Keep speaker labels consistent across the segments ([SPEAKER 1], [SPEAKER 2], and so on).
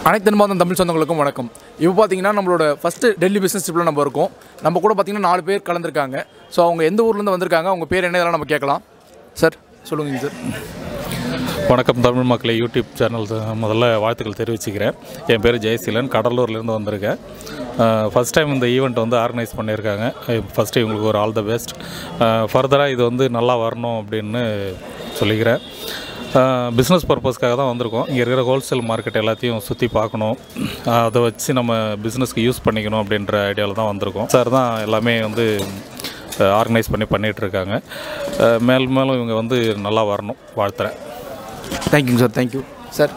[SPEAKER 1] அனைத்து அன்பார்ந்த தமிழ் சொந்தங்களுக்கும் வணக்கம். இப்போ பார்த்தீங்கன்னா நம்மளோட ஃபஸ்ட்டு டெல்லி பிஸ்னஸ் ட்ரிப்பில் நம்ம இருக்கோம். நம்ம கூட பார்த்தீங்கன்னா 4 பேர் கலந்துருக்காங்க. ஸோ அவங்க எந்த ஊர்லேருந்து வந்திருக்காங்க, அவங்க பேர் என்ன இதெல்லாம் நம்ம கேட்கலாம். சார் சொல்லுங்கள் சார்.
[SPEAKER 2] வணக்கம் தமிழ் மக்களை யூடியூப் சேனல் முதல்ல வாழ்த்துக்கள் தெரிவிச்சுக்கிறேன். என் பேர் ஜெயசீலன், கடலூர்லேருந்து வந்திருக்கேன். ஃபஸ்ட் டைம் இந்த ஈவெண்ட் வந்து ஆர்கனைஸ் பண்ணியிருக்காங்க. ஃபஸ்ட்டு இவங்களுக்கு ஒரு ஆல் த பெஸ்ட். ஃபர்தராக இது வந்து நல்லா வரணும் அப்படின்னு சொல்லிக்கிறேன். பிஸ்னஸ் பர்பஸ்க்காக தான் வந்திருக்கோம். இங்கே இருக்கிற ஹோல்சேல் மார்க்கெட் எல்லாத்தையும் சுற்றி பார்க்கணும், அதை வச்சு நம்ம பிஸ்னஸ்க்கு யூஸ் பண்ணிக்கணும் அப்படின்ற ஐடியாவில் தான் வந்திருக்கோம். சார் தான் எல்லாமே வந்து ஆர்கனைஸ் பண்ணிகிட்ருக்காங்க. மேலும் இவங்க வந்து நல்லா வரணும் வாழ்த்துறேன்.
[SPEAKER 1] தேங்க்யூங்க சார். Thank you sir.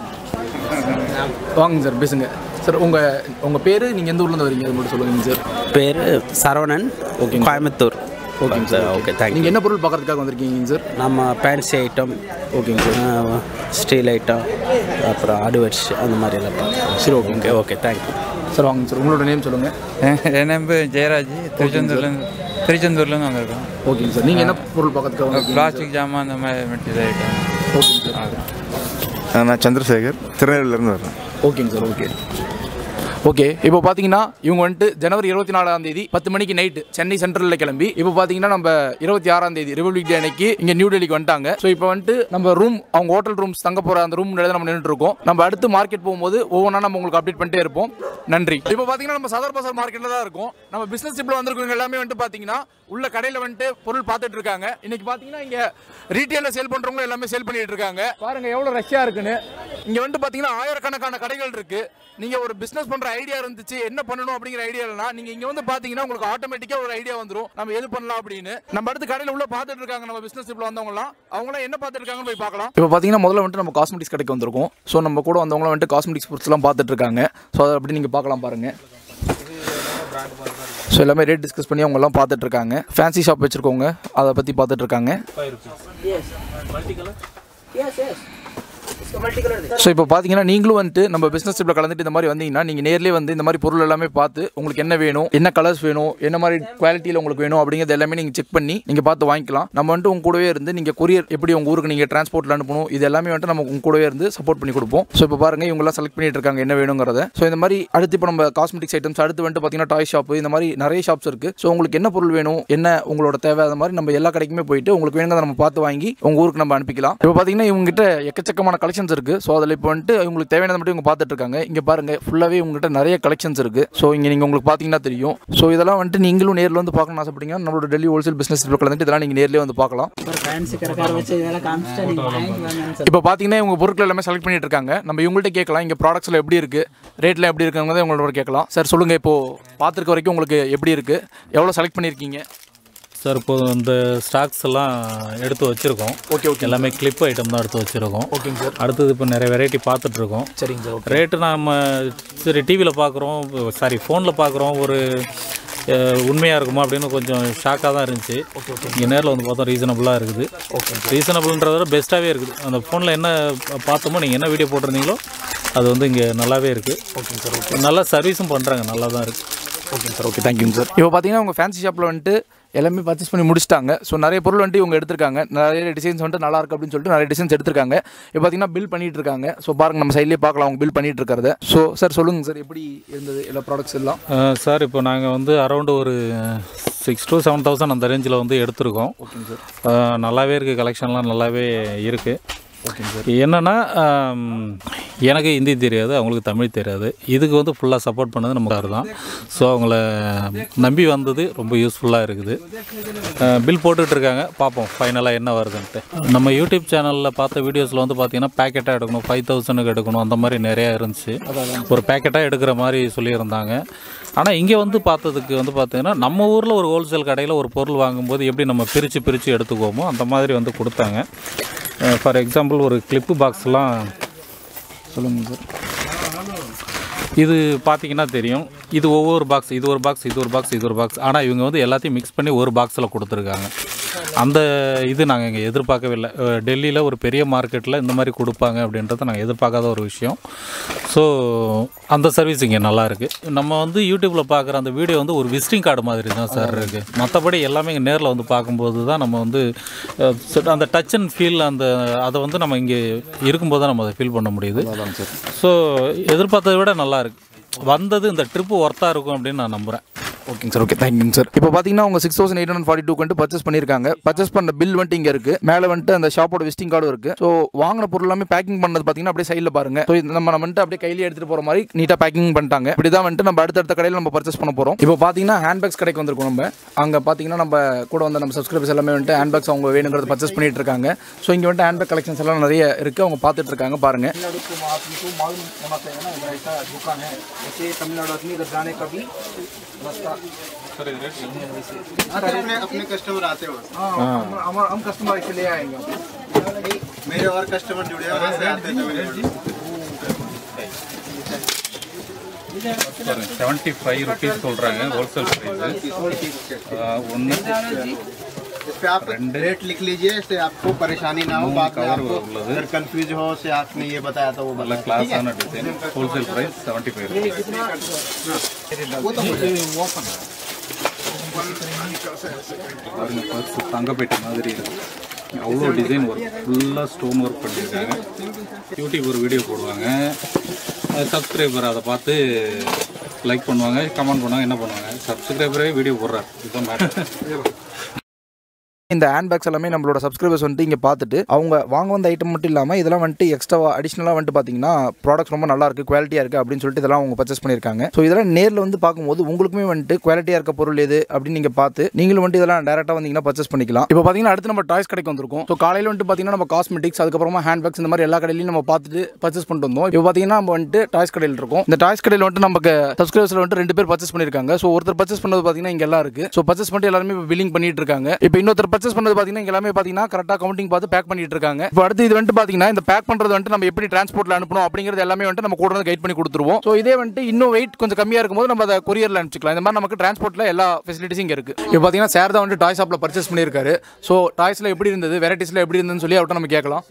[SPEAKER 1] வாங்க சார் பேசுங்க சார். உங்கள் பேர், நீங்கள் எந்த ஊர்லேருந்து வரீங்க அது மட்டும் சொல்லுங்கள் சார்.
[SPEAKER 3] பேர் சரவணன். ஓகே, கோயம்புத்தூர். ஓகேங்க சார். Okay, thank you.
[SPEAKER 1] நீங்கள் என்ன பொருள் பார்க்குறதுக்காக வந்திருக்கீங்க சார்?
[SPEAKER 3] நம்ம பேன்சி ஐட்டம்,
[SPEAKER 1] ஓகேங்க சார்,
[SPEAKER 3] ஸ்டீல் ஐட்டம், அப்புறம் ஆடுவர்ஸ் அந்த மாதிரி எல்லாம் பார்க்கலாம்.
[SPEAKER 1] சரி, ஓகே
[SPEAKER 3] ஓகே, தேங்க்யூ
[SPEAKER 1] சார். வாங்க சார், உங்களோட நேம் சொல்லுங்கள்.
[SPEAKER 4] என் நேம் ஜெயராஜ், திருச்செந்தூர்லேருந்து வந்திருக்கோம்.
[SPEAKER 1] ஓகேங்க சார். நீங்கள் என்ன பொருள் பார்க்கறதுக்காக?
[SPEAKER 4] பிளாஸ்டிக் ஜாமான் அந்த மாதிரி மெட்டீரியல் ஐட்டம்.
[SPEAKER 1] ஓகேங்க சார்.
[SPEAKER 5] நான் சந்திரசேகர், திருநெல்வேலியிலேருந்து வரேன்.
[SPEAKER 1] ஓகேங்க சார். ஓகே. இப்போ பார்த்தீங்கன்னா இவங்க வந்துட்டு ஜனவரி 24ஆம் தேதி 10 மணிக்கு நைட்டு சென்னை சென்ட்ரலில் கிளம்பி, இப்போ பார்த்தீங்கன்னா நம்ம 26ஆம் தேதி ரிபப்ளிக் டே அன்னைக்கு இங்கே நியூ டெல்லிக்கு வந்துட்டாங்க. ஸோ இப்போ வந்துட்டு நம்ம அவங்க ஹோட்டல் ரூம்ஸ் தங்க போகிற அந்த ரூம் நம்ம நின்றுட்டு இருக்கோம். நம்ம அடுத்து மார்க்கெட் போகும்போது ஒவ்வொன்றா நம்ம உங்களுக்கு அப்டேட் பண்ணிட்டே இருப்போம். நன்றி. இப்போ பார்த்தீங்கன்னா நம்ம சதர் பசார் மார்க்கெட்டில் தான் இருக்கும். நம்ம பிஸ்னஸ் ட்ரிப்பில் வந்திருக்கவங்க எல்லாமே வந்துட்டு பார்த்தீங்கன்னா உள்ள கடையில் வந்துட்டு பொருள் பார்த்துட்டு இருக்காங்க. இன்னைக்கு பார்த்தீங்கன்னா இங்கே ரீட்டெயிலில் சேல் பண்ணுறவங்க எல்லாமே சேல் பண்ணிட்டு இருக்காங்க. பாருங்க எவ்வளோ ரஷ்யாக இருக்குன்னு. இங்கே வந்துட்டு பார்த்தீங்கன்னா ஆயிரக்கணக்கான கடைகள் இருக்கு. நீங்கள் ஒரு பிஸ்னஸ் பண்ணுற ஐடியா இருந்துச்சு, என்ன பண்ணணும் அப்படிங்கிற ஐடியா இல்லைனா நீங்கள் இங்கே வந்து பார்த்தீங்கன்னா உங்களுக்கு ஆட்டோமேட்டிக்காக ஒரு ஐடியா வந்துடும், நம்ம எது பண்ணலாம் அப்படின்னு. நம்ம அடுத்து கடையில் உள்ள பார்த்துட்டு இருக்காங்க. நம்ம பிஸ்னஸ் ட்ரிப்பில் வந்தவங்களாம் அவங்களாம் என்ன பார்த்துட்டு இருக்காங்கன்னு போய் பார்க்கலாம். இப்போ பார்த்தீங்கன்னா முதல்ல வந்துட்டு நம்ம காஸ்மெட்டிக்ஸ் கடைக்கு வந்திருக்கோம். ஸோ நம்ம கூட வந்தவங்களாம் வந்துட்டு காஸ்மெட்டிக்ஸ் பொருட்ஸ்லாம் பார்த்துட்டு இருக்காங்க. ஸோ அதை அப்படி நீங்கள் பார்க்கலாம் பாருங்கள். ஸோ எல்லாமே ரேட் டிஸ்கஸ் பண்ணி அவங்கெல்லாம் பார்த்துட்டு இருக்காங்க. ஃபேன்சி ஷாப் வச்சுருக்கவங்க அதை பற்றி பார்த்துட்டு இருக்காங்க. ஸோ இப்போ பார்த்தீங்கன்னா நீங்களும் வந்துட்டு நம்ம பிஸ்னஸ் ட்ரிப்பில் கலந்துட்டு இந்த மாதிரி வந்தீங்கன்னா நீங்கள் நேர்லேயே வந்து இந்த மாதிரி பொருள் எல்லாமே பார்த்து உங்களுக்கு என்ன வேணும், என்ன கலர்ஸ் வேணும், என்ன மாதிரி குவாலிட்டியில் உங்களுக்கு வேணும் அப்படிங்கிறது எல்லாமே நீங்கள் செக் பண்ணி நீங்கள் பார்த்து வாங்கிக்கலாம். நம்ம வந்துட்டு உங்க கூடவே இருந்து நீங்கள் கொரியர் எப்படி உங்கள் ஊருக்கு நீங்கள் டிரான்ஸ்போர்ட்டில் அனுப்பணும், இது எல்லாமே வந்துட்டு நம்ம உங்க கூடவே இருந்து சப்போர்ட் பண்ணி கொடுப்போம். ஸோ இப்போ பாருங்கள் இவங்கெல்லாம் செலக்ட் பண்ணிட்டு இருக்காங்க என்ன வேணுங்கிறத. ஸோ இந்த மாதிரி அடுத்து இப்போ நம்ம காஸ்மெட்டிக்ஸ் ஐட்டம்ஸ், அடுத்து வந்துட்டு பார்த்தீங்கன்னா டாய் ஷாப், இந்த மாதிரி நிறைய ஷாப்ஸ் இருக்குது. ஸோ உங்களுக்கு என்ன பொருள் வேணும், என்ன உங்களோட தேவை, அந்த மாதிரி நம்ம எல்லா கடைக்குமே போயிட்டு உங்களுக்கு வேணுங்கிறத நம்ம பார்த்து வாங்கி உங்கள் ஊருக்கு நம்ம அனுப்பிக்கலாம். இப்போ பார்த்தீங்கன்னா இவங்ககிட்ட எக்கச்சக்கமான கலெக்ஷன்ஸ் இருக்குது. ஸோ அதில் இப்போ வந்துட்டு உங்களுக்கு தேவையானதை மட்டும் இவங்க பார்த்துட்டு இருக்காங்க. இங்கே பாருங்க ஃபுல்லாகவே உங்ககிட்ட நிறைய கலெக்ஷன்ஸ் இருக்குது. ஸோ இங்கே நீங்கள் உங்களுக்கு பார்த்தீங்கன்னா தெரியும். ஸோ இதெல்லாம் வந்துட்டு நீங்களும் நேரில் வந்து பார்க்கணும்னு ஆசைப்பட்டீங்கன்னா நம்மளோட டெல்லி ஹோல்சேல் பிஸ்னஸ் கலந்துட்டு இதெல்லாம் நீங்கள் நேரிலே வந்து பார்க்கலாம். இப்போ பார்த்தீங்கன்னா இவங்க பொருட்கள் எல்லாமே செலக்ட் பண்ணிட்டு இருக்காங்க. நம்ம இவங்கள்ட்ட கேட்கலாம் இங்கே ப்ராடக்ட்ஸில் எப்படி இருக்குது, ரேட்டில் எப்படி இருக்குங்கிறத உங்களோட கேட்கலாம். சார் சொல்லுங்கள், இப்போது பார்த்துருக்க வரைக்கும் உங்களுக்கு எப்படி இருக்குது, எவ்வளோ செலக்ட் பண்ணியிருக்கீங்க?
[SPEAKER 2] சார் இப்போது இந்த ஸ்டாக்ஸ் எல்லாம் எடுத்து வச்சுருக்கோம்.
[SPEAKER 1] ஓகே,
[SPEAKER 2] எல்லாமே கிளிப் ஐட்டம் தான் எடுத்து வச்சுருக்கோம்.
[SPEAKER 1] ஓகேங்க சார்.
[SPEAKER 2] அடுத்தது இப்போ நிறைய வெரைட்டி பார்த்துட்ருக்கோம்.
[SPEAKER 1] சரிங்க சார்.
[SPEAKER 2] ரேட்டு நம்ம சரி டிவியில் பார்க்குறோம், ஃபோனில் பார்க்குறோம், ஒரு உண்மையாக இருக்குமா அப்படின்னு கொஞ்சம் ஷாக்காக தான் இருந்துச்சு. இங்கே நேரில் வந்து பார்த்தோம் ரீசனபுளாக இருக்குது. ரீசனபுள்ன்றத பெஸ்ட்டாகவே இருக்குது. அந்த ஃபோனில் என்ன பார்த்தோமோ, நீங்கள் என்ன வீடியோ போட்டிருந்தீங்களோ அது வந்து இங்கே நல்லாவே இருக்குது. ஓகேங்க சார். நல்லா சர்வீஸும் பண்ணுறாங்க, நல்லா தான் இருக்குது.
[SPEAKER 1] ஓகேங்க சார். ஓகே, தேங்க்யூங்க சார். இப்போ பார்த்தீங்கன்னா உங்கள் ஃபேன்சி ஷாப்பில் வந்துட்டு எல்லாமே பர்ச்சேஸ் பண்ணி முடிச்சிட்டாங்க. ஸோ நிறைய பொருள் வந்துட்டு இவங்க எடுத்திருக்காங்க. நிறைய டிசைன்ஸ் வந்துட்டு நல்லா இருக்குது அப்படின்னு சொல்லிட்டு நிறைய டிசைன்ஸ் எடுத்திருக்காங்க. இப்போ பார்த்தீங்கன்னா பில் பண்ணிட்டு இருக்காங்க. ஸோ பாருங்கள் நம்ம சைட்லேயே பார்க்கலாம் அவங்க பில் பண்ணிட்டு இருக்கிறத. ஸோ சார் சொல்லுங்கள் சார், எப்படி இருந்தது எல்லா ப்ராடக்ட்ஸ் எல்லாம்?
[SPEAKER 2] சார் இப்போ நாங்கள் வந்து அரௌண்டு ஒரு 6,000 to 7,000 அந்த ரேஞ்சில் வந்து எடுத்திருக்கோம்.
[SPEAKER 1] ஓகேங்க சார்.
[SPEAKER 2] நல்லாவே இருக்குது, கலெக்ஷன்லாம் நல்லாவே இருக்குது.
[SPEAKER 1] ஓகேங்க சார்.
[SPEAKER 2] என்னென்னா எனக்கு ஹிந்தி தெரியாது, அவங்களுக்கு தமிழ் தெரியாது. இதுக்கு வந்து ஃபுல்லாக சப்போர்ட் பண்ணது நம்ம சார் தான். ஸோ அவங்கள நம்பி வந்தது ரொம்ப யூஸ்ஃபுல்லாக இருக்குது. பில் போட்டுட்ருக்காங்க, பார்ப்போம் ஃபைனலாக என்ன வருதுன்ட்டு. நம்ம யூடியூப் சேனலில் பார்த்த வீடியோஸில் வந்து பார்த்திங்கன்னா பேக்கெட்டாக எடுக்கணும், 5,000க்கு எடுக்கணும், அந்த மாதிரி நிறையா இருந்துச்சு. ஒரு பேக்கெட்டாக எடுக்கிற மாதிரி சொல்லியிருந்தாங்க. ஆனால் இங்கே வந்து பார்த்ததுக்கு வந்து பார்த்திங்கன்னா நம்ம ஊரில் ஒரு ஹோல்சேல் கடையில் ஒரு பொருள் வாங்கும்போது எப்படி நம்ம பிரித்து எடுத்துக்குவோமோ அந்த மாதிரி வந்து கொடுத்தாங்க. ஃபார் எக்ஸாம்பிள் ஒரு கிளிப்பு பாக்ஸ்லாம்
[SPEAKER 1] சொல்லுங்கள் சார்.
[SPEAKER 2] இது பார்த்தீங்கன்னா தெரியும், இது ஒவ்வொரு பாக்ஸ், இது ஒரு பாக்ஸ், இது ஒரு பாக்ஸ், இது ஒரு பாக்ஸ். ஆனால் இவங்க வந்து எல்லாத்தையும் மிக்ஸ் பண்ணி ஒரு பாக்ஸில் கொடுத்துருக்காங்க. அந்த இது நாங்கள் இங்கே எதிர்பார்க்கவே இல்லை. டெல்லியில் ஒரு பெரிய மார்க்கெட்டில் இந்த மாதிரி கொடுப்பாங்க அப்படின்றத நாங்கள் எதிர்பார்க்காத ஒரு விஷயம். ஸோ அந்த சர்வீஸ் இங்கே நல்லாயிருக்கு. நம்ம வந்து யூடியூப்பில் பார்க்குற அந்த வீடியோ வந்து ஒரு விசிட்டிங் கார்டு மாதிரி தான் சார் இருக்குது. மற்றபடி எல்லாமே இங்கே நேரில் வந்து பார்க்கும்போது தான் நம்ம வந்து அந்த டச் அண்ட் ஃபீல் அதை வந்து நம்ம இங்கே இருக்கும்போது தான் நம்ம அதை ஃபீல் பண்ண முடியுது. ஸோ எதிர்பார்த்ததை விட நல்லா இருக்குது. வந்தது இந்த ட்ரிப்பு ஒர்த்தாக இருக்கும் அப்படின்னு நான் நம்புகிறேன்.
[SPEAKER 1] ஓகேங்க சார், ஓகே, தேங்க்யூங்க சார். இப்போ பார்த்தீங்கன்னா அவங்க 6842 வந்துட்டு பர்ச்சேஸ் பண்ணியிருக்காங்க. பர்ச்சேஸ் பண்ண பில் வந்துட்டு இங்கே இருக்குது. மேலே வந்துட்டு அந்த ஷாப்போட விசிட்டிங் கார்டும் இருக்குது. ஸோ வாங்கின பொருள் எல்லாமே பேக்கிங் பண்ணது பார்த்தீங்கன்னா அப்படியே சைடில் பாருங்கள். ஸோ நம்ம வந்துட்டு அப்படியே கையிலே எடுத்துகிட்டு போகிற மாதிரி நீட்டாக பேக்கிங் பண்ணிட்டாங்க. இப்படி தான் வந்துட்டு நம்ம அடுத்தடுத்த கடையில் நம்ம பர்ச்சேஸ் பண்ண போகிறோம். இப்போ பார்த்தீங்கன்னா ஹேண்ட்பேக்ஸ் கடைக்கு வந்திருக்கோம். நம்ம அங்கே பார்த்தீங்கன்னா நம்ம கூட வந்து நம்ம சப்ஸ்கிரைபர்ஸ் எல்லாமே வந்துட்டு ஹேண்ட்பேக்ஸ் அவங்க வேணுங்கிறது பர்ச்சேஸ் பண்ணிட்டு இருக்காங்க. ஸோ இங்கே வந்துட்டு ஹேண்ட்பேக் கலெக்ஷன்ஸ் எல்லாம் நிறைய இருக்குது. அவங்க பார்த்துட்டு இருக்காங்க பாருங்கள்.
[SPEAKER 6] अपने कस्टमर आते हो
[SPEAKER 1] हम कस्टमर इसलिए आएंगे.
[SPEAKER 6] मेरे और कस्टमर जुड़े हैं वहाँ से आते हैं
[SPEAKER 2] 75 रुपीस சொல்கிறாங்க ஹோல்சேல் ப்ரைஸ். ஒன்று
[SPEAKER 6] इस पे आप रेट लिख लीजिए, इससे आपको परेशानी ना हो. बात में आपको अगर कंफ्यूज हो से आपने ये बताया था वो
[SPEAKER 2] நல்ல கிளாஸான டிசைன். Wholesale price 75 rupees. பாருங்க, பர்ஸ் தங்கப்பேட்டை மாதிரி இருக்குது. அவ்வளோ டிசைன் ஒர்க், ஃபுல்லாக ஸ்டோன் ஒர்க் பண்ணியிருக்காங்க. யூடியூப் ஒரு வீடியோ போடுவாங்க, சப்ஸ்கிரைபர் அதை பார்த்து லைக் பண்ணுவாங்க, கமெண்ட் பண்ணுவாங்க. என்ன பண்ணுவாங்க, சப்ஸ்கிரைபரே வீடியோ போடுறாரு. இதுதான் மேட்டர்.
[SPEAKER 1] இந்த ஹேண்ட்பேக்ஸ் எல்லாமே நம்மளோட சப்ஸ்கிரைபர்ஸ் வந்துட்டு இங்கே பார்த்துட்டு அவங்க வாங்க வந்த ஐட்டம் மட்டும் இல்லாமல் இதெல்லாம் வந்துட்டு எக்ஸ்ட்ரா அடிஷ்னலாக வந்துட்டு பார்த்தீங்கன்னா ப்ராடக்ட்ஸ் ரொம்ப நல்லா இருக்குது, குவாலிட்டியாக இருக்குது அப்படின்னு சொல்லிட்டு இதெல்லாம் அவங்க பர்ச்சேஸ் பண்ணியிருக்காங்க. ஸோ இதெல்லாம் நேரில் வந்து பார்க்கும்போது உங்களுக்குமே வந்துட்டு குவாலிட்டியாக இருக்க பொருள் எது அப்படின்னு நீங்கள் பார்த்து நீங்களும் வந்துட்டு இதெல்லாம் டேரெக்டாக வந்தீங்கன்னா பர்ச்சேஸ் பண்ணிக்கலாம். இப்போ பார்த்தீங்கன்னா அடுத்து நம்ம டாய்ஸ் கடைக்கு வந்திருக்கோம். ஸோ காலையில் வந்துட்டு பார்த்தீங்கன்னா நம்ம காஸ்மெட்டிக்ஸ், அதுக்கப்புறமா ஹேண்ட்பேக்ஸ் இந்த மாதிரி எல்லா கடையிலையும் நம்ம பார்த்துட்டு பர்ச்சேஸ் பண்ணிட்டு வந்தோம். இப்போ பார்த்தீங்கன்னா நம்ம வந்துட்டு டாய்ஸ் கடையில் இருக்கும். இந்த டாய்ஸ் கடையில் வந்துட்டு நமக்கு சப்ஸ்கிரைபர்ஸில் வந்துட்டு 2 பேர் பர்ச்சேஸ் பண்ணியிருக்காங்க. ஸோ ஒருத்தர் பர்ச்சேஸ் பண்ணது பார்த்தீங்கன்னா இங்கே எல்லாம் இருக்குது. ஸோ பர்ச்சேஸ் பண்ணிட்டு எல்லாருமே இப்போ பில்லிங் பண்ணிட்டு இருக்காங்க. இப்போ இன்னொருத்தர் பர்ச்சேஸ் பண்ணது பார்த்தீங்கன்னா எல்லாமே பார்த்தீங்கன்னா கரெக்டாக கவுண்டிங் பார்த்து பேக் பண்ணிட்டு இருக்காங்க. இப்போ அடுத்து இது வந்துட்டு பார்த்தீங்கன்னா இந்த பேக் பண்ணுறது வந்துட்டு நம்ம எப்படி டிரான்ஸ்போர்ட்ல அனுப்பணும் அப்படிங்கிறது எல்லாமே வந்துட்டு நம்ம கூட கைட் பண்ணி கொடுத்துருவோம். ஸோ இதே வந்துட்டு இன்னும் வெயிட் கொஞ்சம் கம்மியாக இருக்கும்போது நம்ம அதை கொரியரில் அனுப்பிச்சிக்கலாம். இந்த மாதிரி நமக்கு டிரான்ஸ்போர்ட்ல எல்லா ஃபெசிலிட்டிஸும் இங்கே இருக்கு. இப்போ பார்த்தீங்கன்னா சார் தான் வந்துட்டு டாய் ஷாப்பில் பர்ச்சேஸ் பண்ணியிருக்காரு. ஸோ டாய்ஸில் எப்படி இருந்தது, வெரைட்டிஸில் எப்படி இருந்ததுன்னு சொல்லி அவர்கிட்ட நம்ம கேட்கலாம்.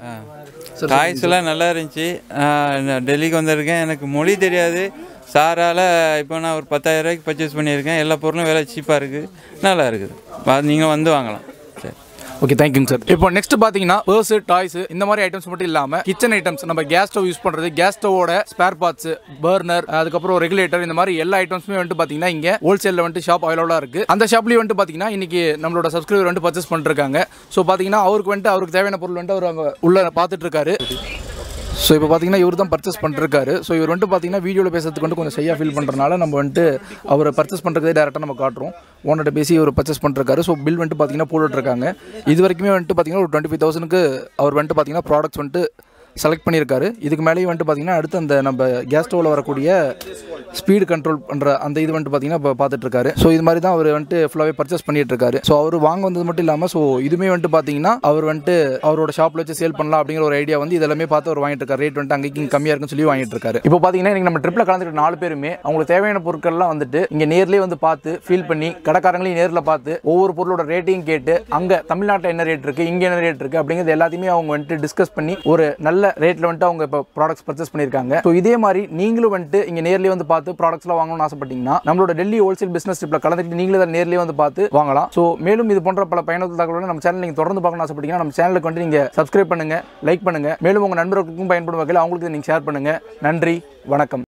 [SPEAKER 4] டாய்ஸ்லாம் நல்லா இருந்துச்சு. டெல்லிக்கு வந்திருக்கேன், எனக்கு மொழி தெரியாது. சாரால் இப்போ நான் ஒரு 10,000 ரூபாய்க்கு பர்ச்சேஸ் பண்ணியிருக்கேன். எல்லா பொருளும் விலை சீப்பாக இருக்குது, நல்லா இருக்குது. நீங்கள் வந்து வாங்கலாம். சரி,
[SPEAKER 1] ஓகே, தேங்க்யூங்க சார். இப்போ நெக்ஸ்ட் பார்த்தீங்கன்னா பர்ஸ், டாய்ஸ் இந்த மாதிரி ஐட்டம்ஸ் மட்டும் இல்லாமல் கிச்சன் ஐட்டம்ஸ், நம்ம கேஸ் ஸ்டவ் யூஸ் பண்ணுறது, கேஸ் ஸ்டவோட ஸ்பேர் பார்ட்ஸ், பர்னர், அதுக்கப்புறம் ரெகுலேட்டர், இந்த மாதிரி எல்லா ஐட்டம்ஸுமே வந்துட்டு பார்த்தீங்கன்னா இங்கே ஹோல்சேலில் வந்துட்டு ஷாப் அவைலபிளாக இருக்குது. அந்த ஷாப்லேயும் வந்துட்டு பார்த்தீங்கன்னா இன்னைக்கு நம்மளோட சப்ஸ்கிரைபர் வந்துட்டு பர்ச்சேஸ் பண்ணிருக்காங்க. ஸோ பார்த்தீங்கன்னா அவருக்கு தேவையான பொருள் வந்துட்டு அவர் அங்கே உள்ள பார்த்துட்டு இருக்காரு. ஸோ இப்போ பார்த்தீங்கன்னா இவர் தான் பர்ச்சேஸ் பண்ணிருக்காரு. ஸோ இவர் வந்துட்டு பார்த்தீங்கன்னா வீடியோவில் பேசுறதுக்கு வந்து கொஞ்சம் ஷையாக ஃபீல் பண்ணுறதுனால நம்ம வந்துட்டு அவர் பர்ச்சேஸ் பண்ணுறதே டேரெக்டாக நம்ம காட்டுறோம். ஓனர்கிட்ட பேசி அவர் பர்ச்சேஸ் பண்ணிருக்காரு. ஸோ பில் வந்துட்டு பார்த்தீங்கன்னா போட்டுருக்காங்க. இது வரைக்குமே வந்துட்டு பார்த்தீங்கன்னா ஒரு 25,000க்கு அவர் வந்துட்டு பார்த்தீங்கன்னா ப்ராடக்ட்ஸ் வந்துட்டு செலக்ட் பண்ணியிருக்காரு. இதுக்கு மேலேயும் வந்துட்டு பார்த்தீங்கன்னா அடுத்து அந்த நம்ம கேஸ் ஸ்டவ்வில் வரக்கூடிய ஸ்பீடு கண்ட்ரோல் பண்ணுற அந்த இது வந்துட்டு பார்த்தீங்கன்னா இப்போ பார்த்துட்டு இருக்காரு. ஸோ இது மாதிரி தான் அவர் வந்துட்டு ஃபுல்லாகவே பர்ச்சேஸ் பண்ணிட்டு இருக்காரு. ஸோ அவர் வாங்க வந்தது மட்டும் இல்லாமல் ஸோ இதுவுமே வந்துட்டு பார்த்தீங்கன்னா அவர் வந்துட்டு அவரோட ஷாப்பில் வச்சு சேல் பண்ணலாம் அப்படிங்கிற ஒரு ஐடியா வந்து இதெல்லாமே பார்த்து அவர் வாங்கிட்டு இருக்காரு. ரேட் வந்துட்டு அங்கேயும் கம்மியாக இருக்குன்னு சொல்லி வாங்கிட்டு இருக்காரு. இப்போ பார்த்தீங்கன்னா இன்றைக்கி நம்ம ட்ரிப்பில் கலந்துக்கிட்ட 4 பேருமே அவங்களுக்கு தேவையான பொருட்கள்லாம் வந்துட்டு இங்கே நேர்லேயே வந்து பார்த்து ஃபீல் பண்ணி கடைக்காரங்களையும் நேரில் பார்த்து ஒவ்வொரு பொருளோட ரேட்டையும் கேட்டு அங்கே தமிழ்நாட்டில் என்ன ரேட் இருக்குது, இங்கே என்ன ரேட் இருக்குது அப்படிங்கிறது எல்லாத்தையுமே அவங்க வந்துட்டு டிஸ்கஸ் பண்ணி ஒரு நல்ல ரேட்டில் வந்துட்டு அவங்க இப்போ ப்ராடக்ட்ஸ் பர்ச்சேஸ் பண்ணியிருக்காங்க. ஸோ இதே மாதிரி நீங்களும் வந்துட்டு இங்கே நேர்லேயே வந்து பார்த்து ப்ராடக்ட்ஸ்லாம் வாங்கணும்னு ஆசைப்பட்டீங்கன்னா நம்மளோட டெல்லி ஹோல்சேல் பிசினஸ் ட்ரிப்பில் கலந்துட்டு நீங்களே தான் நேர்லேயே வந்து பார்த்து வாங்கலாம். ஸோ மேலும் இது போன்ற பல பயனுள்ள தகவல்களை நம்ம சேனல் நீங்கள் தொடர்ந்து பார்க்கணும்னு ஆசைப்பட்டீங்கன்னா நம்ம சேனலுக்கு வந்து நீங்கள் சப்ஸ்கிரைப் பண்ணுங்க, லைக் பண்ணுங்க. மேலும் உங்கள் நண்பர்களுக்கும் பயன்படும் வகையில் அவங்களுக்கு நீங்கள் ஷேர் பண்ணுங்க. நன்றி, வணக்கம்.